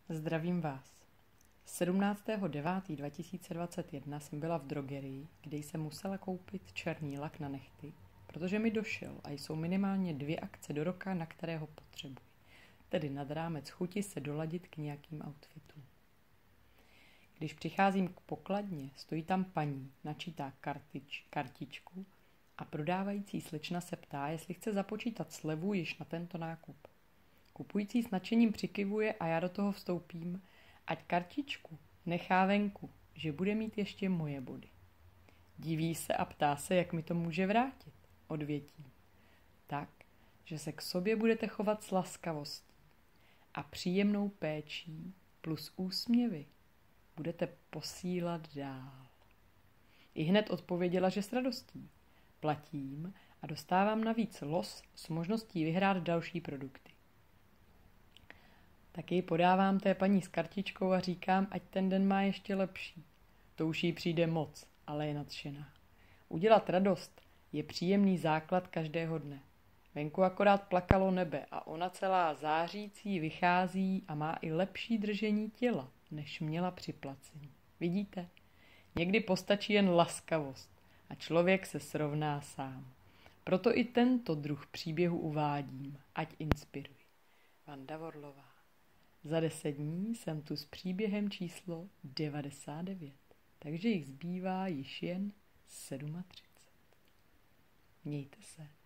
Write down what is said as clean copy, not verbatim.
Zdravím vás. 17.9.2021 jsem byla v drogerii, kde jsem musela koupit černý lak na nehty, protože mi došel a jsou minimálně 2 akce do roka, na které ho potřebuji. Tedy nad rámec chuti se doladit k nějakým outfitům. Když přicházím k pokladně, stojí tam paní, načítá kartičku a prodávající slečna se ptá, jestli chce započítat slevu již na tento nákup. Kupující s nadšením přikyvuje a já do toho vstoupím, ať kartičku nechá venku, že bude mít ještě moje body. Diví se a ptá se, jak mi to může vrátit. Odvětím. Tak, že se k sobě budete chovat s laskavostí a příjemnou péčí plus úsměvy budete posílat dál. I hned odpověděla, že s radostí. Platím a dostávám navíc los s možností vyhrát další produkty. Tak ji podávám té paní s kartičkou a říkám, ať ten den má ještě lepší. To už jí přijde moc, ale je nadšená. Udělat radost je příjemný základ každého dne. Venku akorát plakalo nebe a ona celá zářící vychází a má i lepší držení těla, než měla při placení. Vidíte? Někdy postačí jen laskavost a člověk se srovná sám. Proto i tento druh příběhu uvádím, ať inspiruji. Vanda Vorlová. Za 10 dní jsem tu s příběhem číslo 99, takže jich zbývá již jen 37. Mějte se.